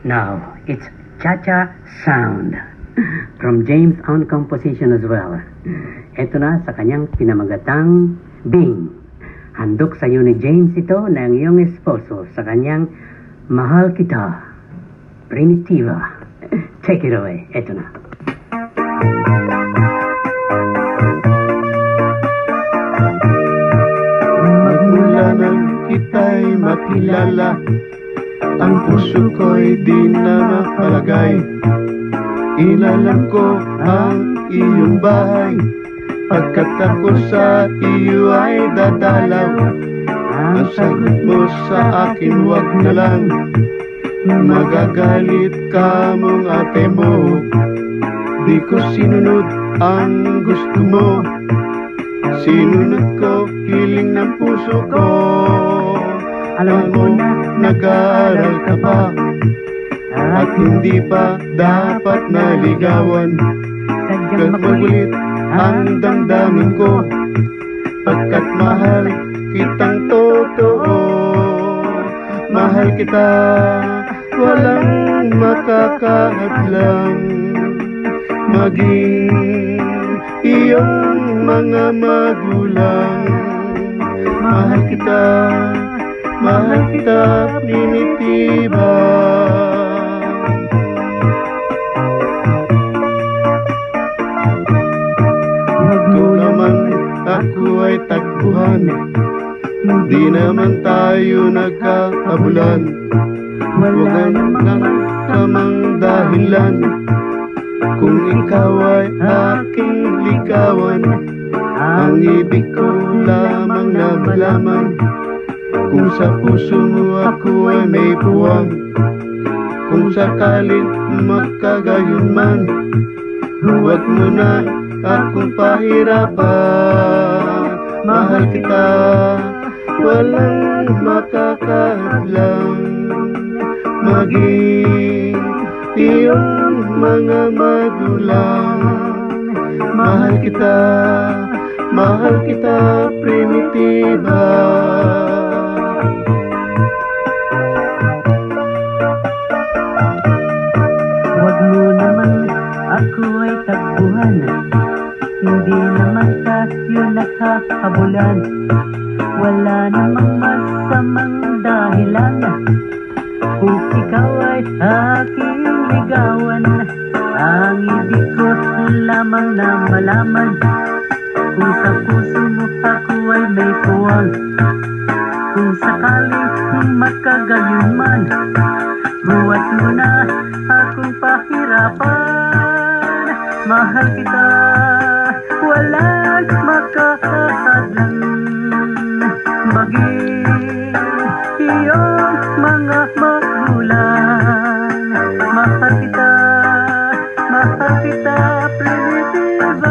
Now, it's Cha-Cha Sound from James' own composition as well. Ito na sa kanyang pinamagatang Bing. Handog sa iyo ni James ito na ang iyong esposo sa kanyang Mahal Kita, Primitiva. Take it away. Ito na. Magmula nang kita'y makilala, ang puso ko'y di na mapalagay. Ilalang ko ang iyong bahay, pagkat ako sa iyo ay dadalaw. Ang sagot mo sa akin wag na lang, magagalit ka mong ate mo. Di ko sinunod ang gusto mo, sinunod ko hiling ng puso ko. Alam mo na nag-aaral ka pa, at hindi pa dapat naligawan. Sadyang makulit ang damdamin ko, pagkat mahal kitang totoo. Mahal kita, walang makakahadlang, maging iyong mga magulang. Mahal kita, Primitiva. Ito naman ako ay tagpuan, di naman tayo nagkakabulan. Huwag nang samang dahilan, kung ikaw ay aking ligawan. Ang ibig ko lamang na malaman, kung sa puso mo ako ay may puwang. Kung sakaling magkagayon man, huwag mo na akong pahirapan. Mahal kita, walang makakahadlang, maging iyong mga magulang. Mahal kita, Primitiva. Huwag mo naman ako ay tagpuan, hindi naman tayo nagkakabulan. Wala namang masamang dahilan, kung ikaw ay aking ligawan. Ang ibig ko lamang na malaman, kung sa puso mo ako ay may puwang. Kung sakaling magkagayon man, huwag mo na akong pahirapan. Mahal kita, walang makakahadlang, maging iyong mga magulang. Mahal kita, Primitiva.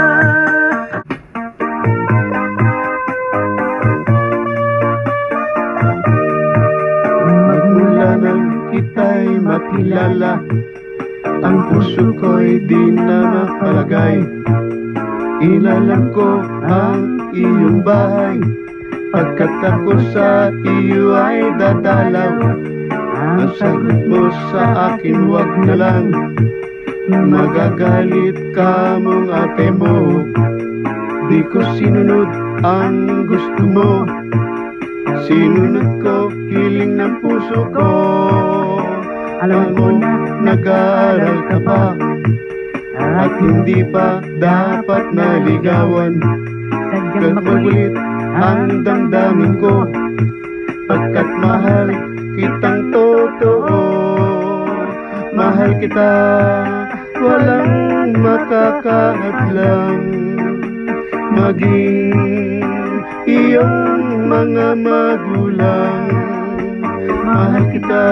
Magmula nang kita'y makilala, ang puso ko'y di na mapalagay. Ilalang ko ang iyong bahay, pagkat ako sa iyo ay dadalaw. Ang sagot mo sa akin wag na lang, magagalit ka mong ate mo. Di ko sinunod ang gusto mo, sinunod ko hiling ng puso ko. Alam mo na nag-aaral ka pa, at hindi pa dapat naligawan. Sadyang makulit ang damdamin ko, pagkat mahal kitang totoo. Mahal kita, walang makakahadlang, maging iyong mga magulang. Mahal kita,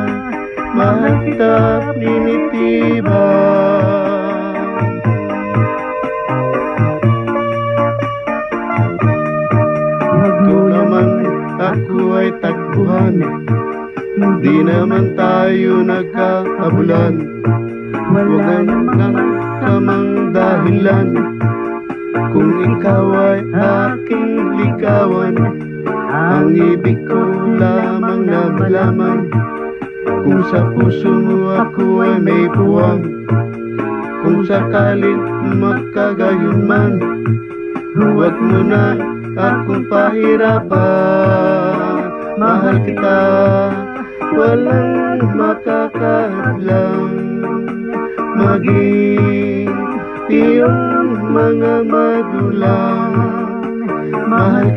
Primitiva. Ito naman ako ay tagpuan, di naman tayo nagkakabulan. Huwag nang samang dahilan, kung ikaw ay aking ligawan. Ang ibig ko lamang na malaman, Kung sa puso mo ako ay may puwang, kung sakaling magkagayon man, huwag mo na akong pahirapan. Mahal kita, walang makakahadlang, maging iyong mga magulang. Mahal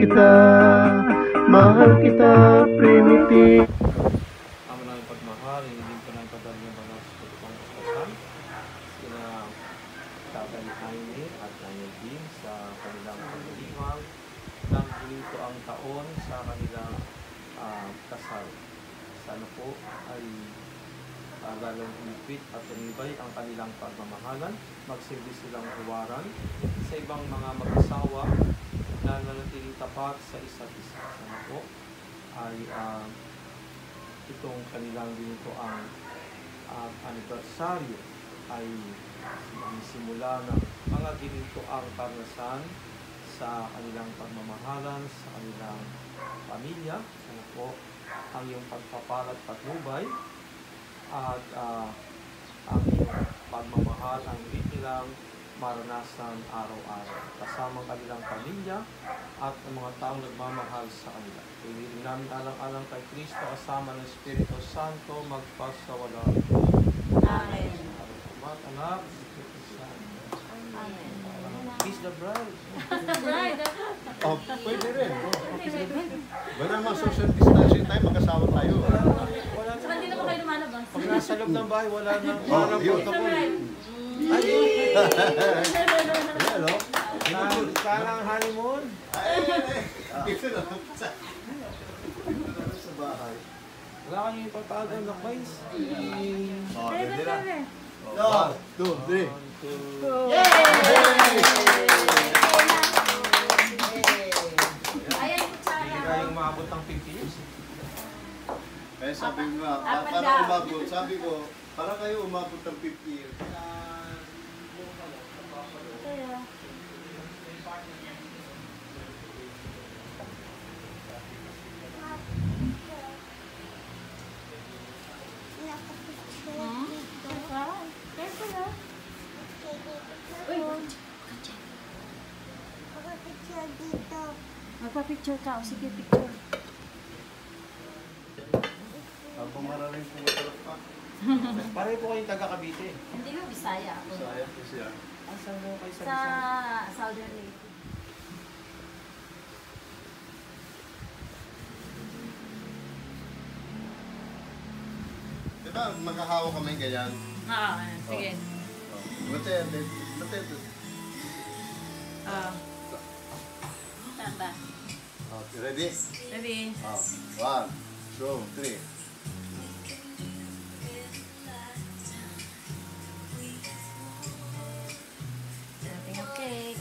kita, primitive. Ama namin pagmahal, hindi ko na ipadal yung mga tutupang kasasan sila Tatay Jaime at Tony Advincula sa kanilang pagdiriwang ng ito ang taon sa kanilang kasal. Sana po ay lalong umipit at tumibay ang kanilang pagmamahalan, magsilbi silang huwaran sa ibang mga mag-asawa na nanatiling tapat sa isa't isa. Sana po ay itong kanilang ginito ang anibersaryo ay simula ng mga ginito ang karanasan sa kanilang pagmamahalan, sa kanilang pamilya. Sana po ang iyong pagpapalat patnubay at ang iyong pagmamahal ang nilang maranasan araw-araw kasama ang kanilang pamilya at ang mga taong nagmamahal sa kanila. Piliin namin alang-alang kay Kristo kasama ng Espiritu Santo magpasawalang. Amen. Anak, Amen. kiss the bride. Bride. Oh, pwede rin. Wala naman social distancing tayo, mag-asawa tayo. Wala So, hindi naman kayo lumalabas. Pag nasa loob ng bahay, wala nang yun. protocol. Hello? Sana ang honeymoon. Dito lang sa bahay. Wala kayong ipatagal na quiz. Oh, ganda na. 1, 2, 3. Ayan, Hindi kutsara. kayong maabot ng 50 years. Kaya sabi ko nga, Apat para daw. umabot, sabi ko, para kayo umabot ng 50 years. Kaya. Careful, ah. Uy, magpa-picture ka. O, sige, picture. Habang maraming pumatalak pa. Pareho po kayong taga-Cavite. Hindi mo, Bisaya ako. Sayang ko siya. Asan mo kayo sa Sa Bisaya? Southern Lake. Diba, magkahawa kami ganyan. Sige. Matete. Saan ba? Okay, ready? Ready? 1, 2, 3. Dating ang cake.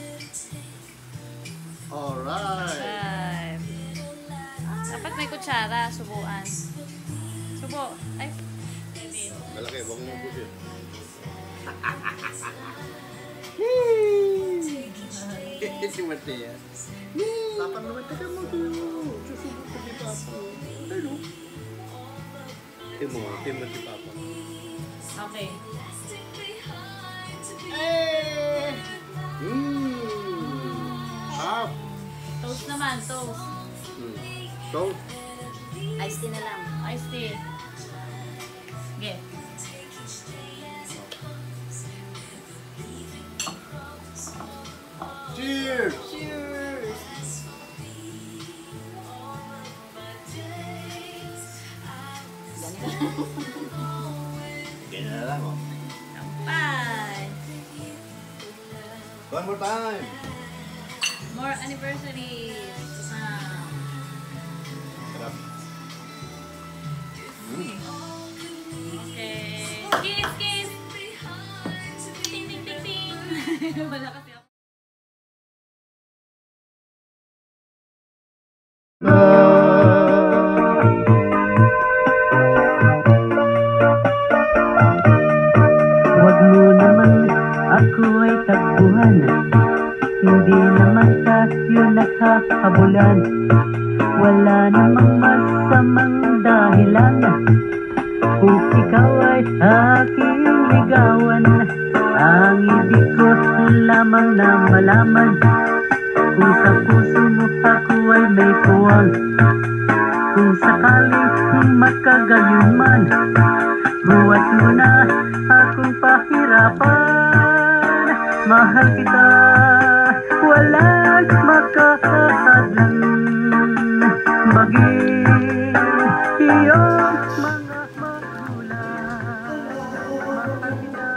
Alright. Five. Dapat may kutsara, subuan. Subo. Ay. Malaki, huwag mo busin. Si Matea. Tapan naman taga mo doon. Susubok ko si Papa. Hello. Timo si Papa. Okay. Half. Toast naman, toast. So, Ice tea na lang. Iced tea. Okay. cheers! Cheers! Ganyan na lang, oh. Bye! One more time. More anniversaries. Sarap. Okay. Kiss, kiss! Ting, ting, ting, ting! Wala kasi ako. Huwag mo naman ako ay takbuhan, hindi naman tayo nagkakabulan. Wala namang masamang dahilan aking ligawan. Ang ibig ko lamang na malaman kung sa puso mo ako ay may puwang. Kung sakaling makagayon man, buhat mo na akong pahirapan. Mahal kita, walang makakahadlang maging iyong mga magulang. Mahal kita.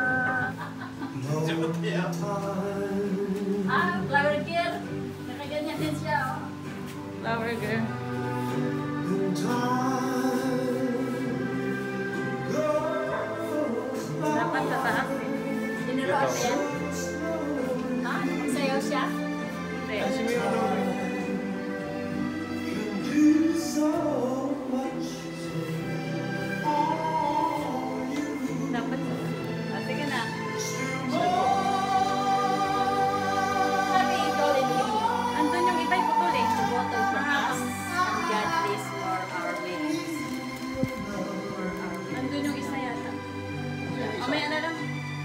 Flower girl. Nakaganyan din siya, oh. Flower girl. Dapat sa taas eh. Tinuruan mo yan? Ha? Nagsayaw siya? Hindi. Dapat sa taas. Ah, sige na. Sabi ikaw din mo. Andun yung iba iputol eh. Bottle from us. And God bless more our ways. Andun yung isa yata. Mamaya na lang.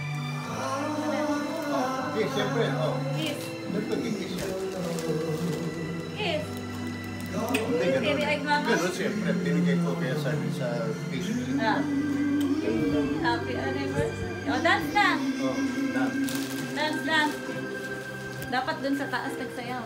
Okay, siyempre. Oh. Kiss. Nagpag-kiss siya. Kiss. Hindi, ganun. Tiri-eg mama. Ganun, siyempre. Binigay ko kaya sa Facebook. Ah. Happy anniversary. Oh, dance na. Oh, na. Dance, dance. Dapat dun sa taas nagsayaw.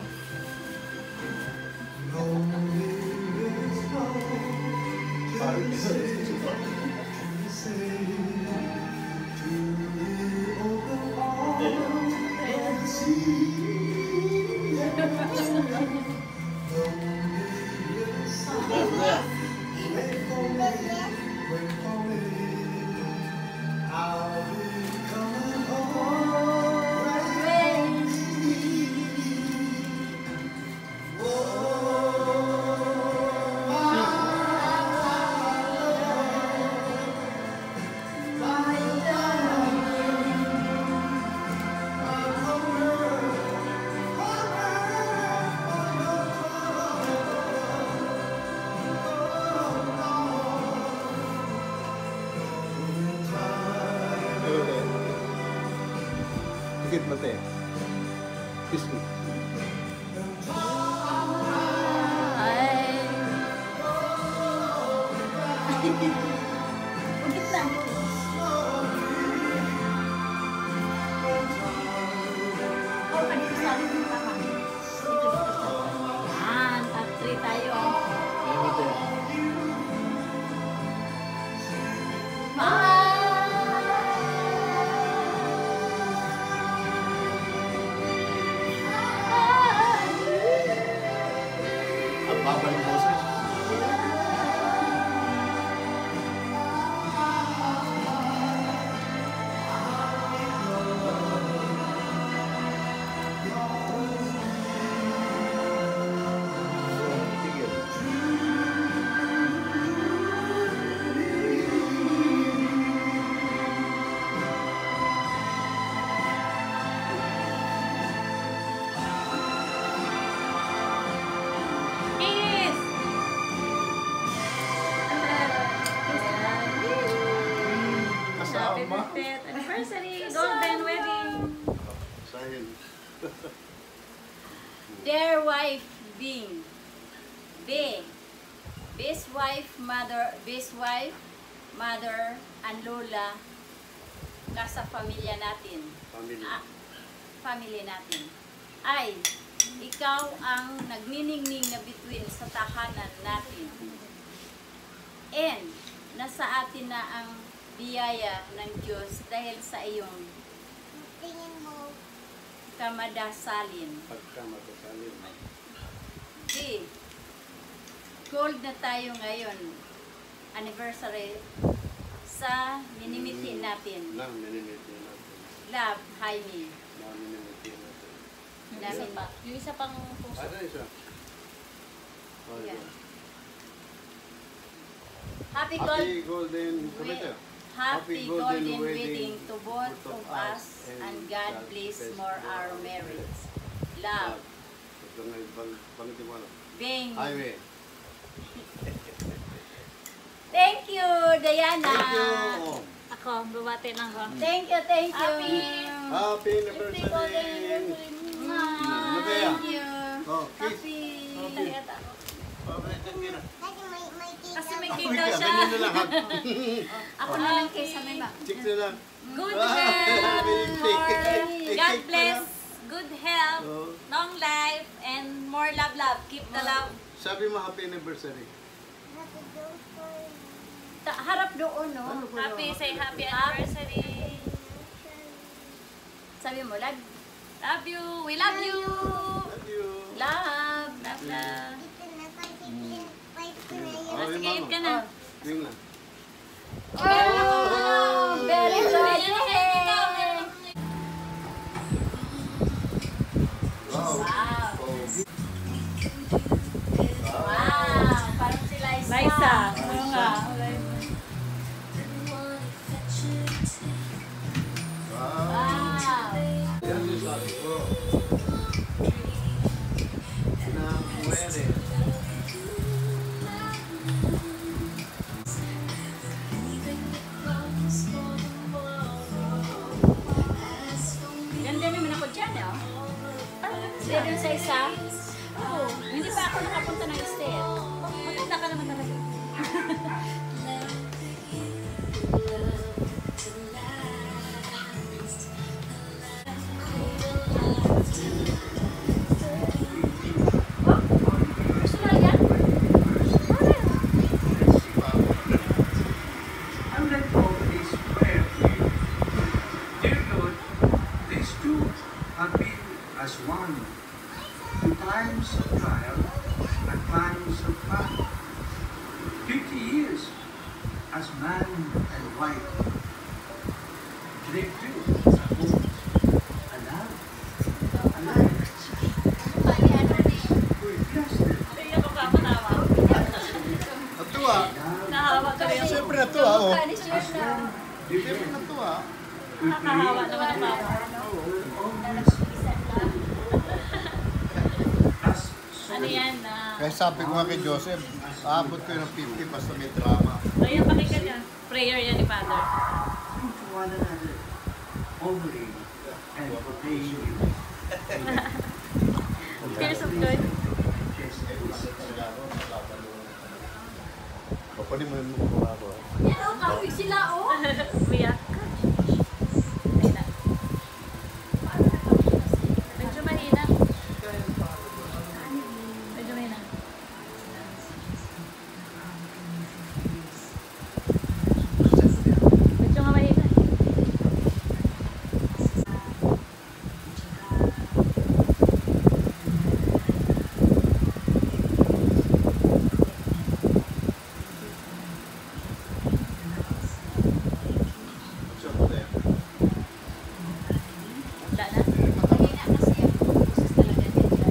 Tikit mate. Kiss me. Ay. Ugit lang. Oh, pwede sa akin yung tama. Dito. Yan, top 3 tayo. Ang baba ng boses. Tigil. Kiss. Happy Kasama. birthday anniversary. Golden wedding. Sahil. Their wife being best wife, mother, and lola sa pamilya natin. Pamilya. Family natin. Ay, ikaw ang nagniningning na bituin sa tahanan natin. And, nasa atin na ang biyaya ng Diyos dahil sa iyong kamadasalin. Pagkamatasalin. Di, gold na tayo ngayon, anniversary, sa minimiti natin. Lang, minimiti natin. Love, Jaime. Lang, minimiti natin. Yung isa pa. Yung isa pang puso. Ano isa? Oh, Yeah. yeah. Happy Happy golden committee. Happy golden wedding to both of us, and God bless more our marriage. Love, Ito nga yung pangitiwala. Bing. Jaime. Thank you, Diana. Thank you. ako. Bumati lang ako. Thank you, thank you. Happy anniversary! Thank you. Oh, kiss. Happy. Kasi may Uy, cake daw siya. ganyan na lang. Ako na lang kay sa may ba? Chicks na lang. Good Ah, health. cake. God bless. Good health. Oh. Long life. And more love. Keep the love. Sabi mo happy anniversary. Harap doon, no? Happy. Say happy anniversary. Sabi mo, love. Love you. We love you. Love you. Love. Love. Oh, Sige, yung eat ka mama. na. Yung na. Oh, very good. Wow. Wow. Oh. Wow. Parang si Liza. Liza. Oo nga. Wow. Wow. Yan yung sabi ko. Na muere. Ganda naman ako dyan, eh. Pwede sa isa? Oo. Hindi pa ako nakapunta ng estate. Maganda ka naman talaga. Gusto mo yan? I would like to offer this prayer to you. Dear Lord, these two have been as one through times of trial and times of fun. 50 years as man and wife. They too are both alive. Alive. We're blessed. Iyak ako kakatawa. Natuwa. Nahawa ka rin. Siyempre natuwa. Oh. Kamukha ni Sir na. Siyempre natuwa. Nakahawa naman ang tawa. Ano yan? Kaya sabi ko nga kay Joseph, aabot ko yun ng 50 basta may drama. Ayan, pakinggan niya. Prayer yan ni Father. To one another, honoring and obeying you. Tears of joy. Papanin mo yung mukha ko. Yan, oh, kawig sila, oh. Umiyak. Ayun na. Medyo mahina. Medyo mahina. Medyo nga mahina. Wala na. Mahina kasi ang boses talaga niya dyan.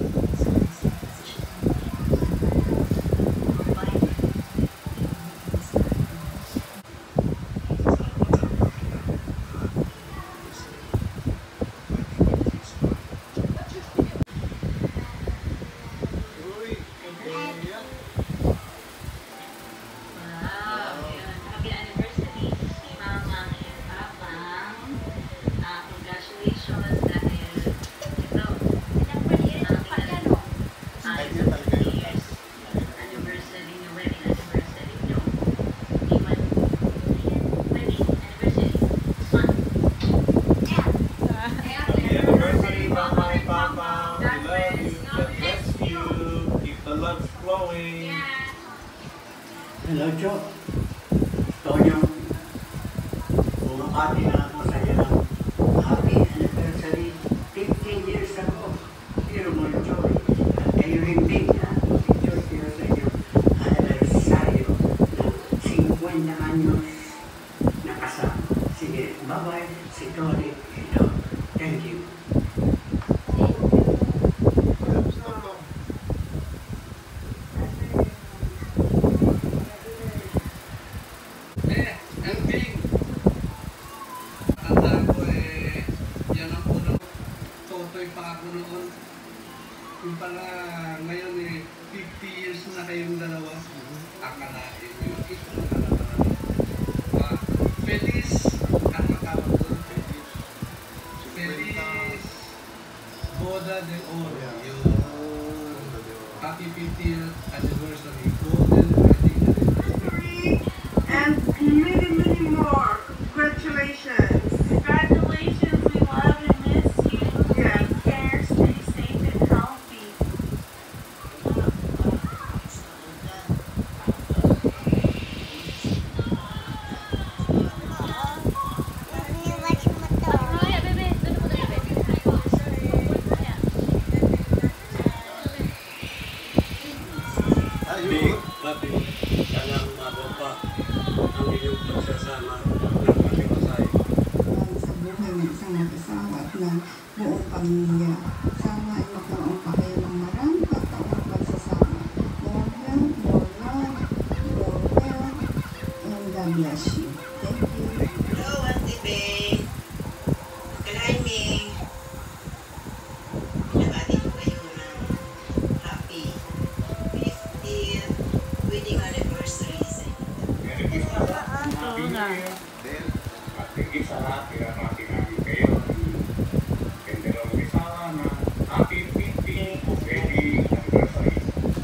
Uy, okay. Wow, yun. Happy anniversary, Mama and Papa. Congratulations dahil ito, Ay, yun talaga yun. years anniversary niyo, wedding anniversary niyo. Even wedding anniversary this month. Happy anniversary, Mama and Papa. We love you. God bless you. Keep the love flowing. Hello, Cho. Tonyo. Bumabati na ako sa iyo ng happy anniversary. 15 years ago. Pero mo, Cho. At kayo hindi na. Diyos sila sa iyo. Aniversaryo ng 50 anyos na kasama. Sige, bye-bye. Si Tony. Ito. Thank you. Ending. Tandaan ko yan ang unang totoy pa ako noon. Yung pala ngayon 50 years na kayong dalawa. Akalain nyo, ito na naman. Feliz, ano tawag doon? Feliz Boda de Oro. Happy 50th anniversary. Golden wedding anniversary. And many, many more. Congratulations. Congratulations, we love and miss you. Yes. Take care, stay safe and healthy. Mamaya, bebe. Doon mo tayo, bebe. Mamaya. Big Papi, sana umabot pa ang iyong pagsasama ng pag-iwasay. Sa buhay ng isang mag-asawa at ng buong pamilya. Sana ay magkaroon pa kayo ng marami pagkaong pagsasama. More health, more love, more wealth, and God bless you. Thank you. Hello, Auntie Bay. Uncle Jaime. Pinabati ko kayo ng happy 50th wedding anniversary sa inyo. Merry Christmas. Happy New Year. Then, at higit sa lahat, pinamati namin kayo. Kaya dalawang isawa na happy 50th wedding anniversary.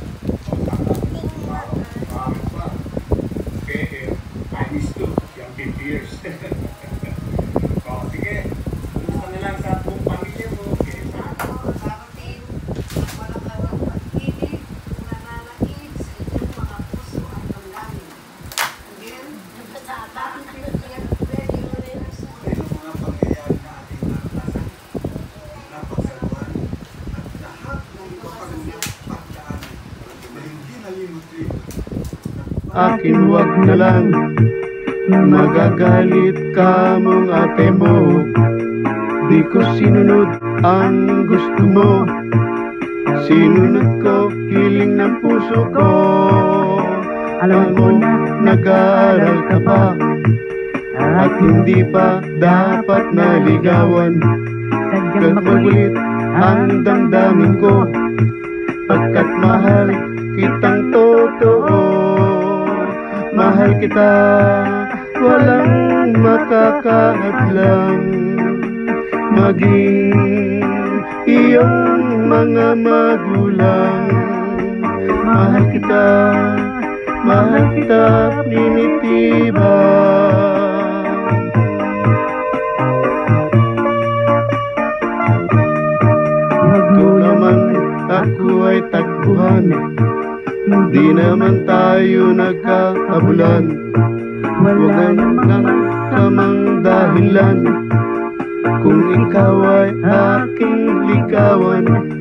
Maraming pa. Okay, I miss too, yung 50 years. O, sige. Kumusta na lang sa buong pamilya mo? Okay, sa Kapatid, walang awang pag-ibig, nananakit sa inyong mga puso at damdamin. Again, happy 50th wedding anniversary. yung mga pangyayari na ating naranasan, napagsaluhan, at lahat ng pagdaanan na hindi nalimutrin. Akin wag na lang, magagalit ka mong ate mo. Di ko sinunod ang gusto mo, sinunod ko hiling ng puso ko. Alam mo na nag-aaral ka pa, at hindi pa dapat naligawan. Sadyang magulit ang damdamin ko, pagkat mahal kitang totoo. Mahal kita, walang makakahadlang, maging iyong mga magulang. Mahal kita, Primitiba. Ito naman ako ay tagpuan, di naman tayo nagkakabulan. Huwag nang kamang dahilan, kung ikaw ay aking ligawan.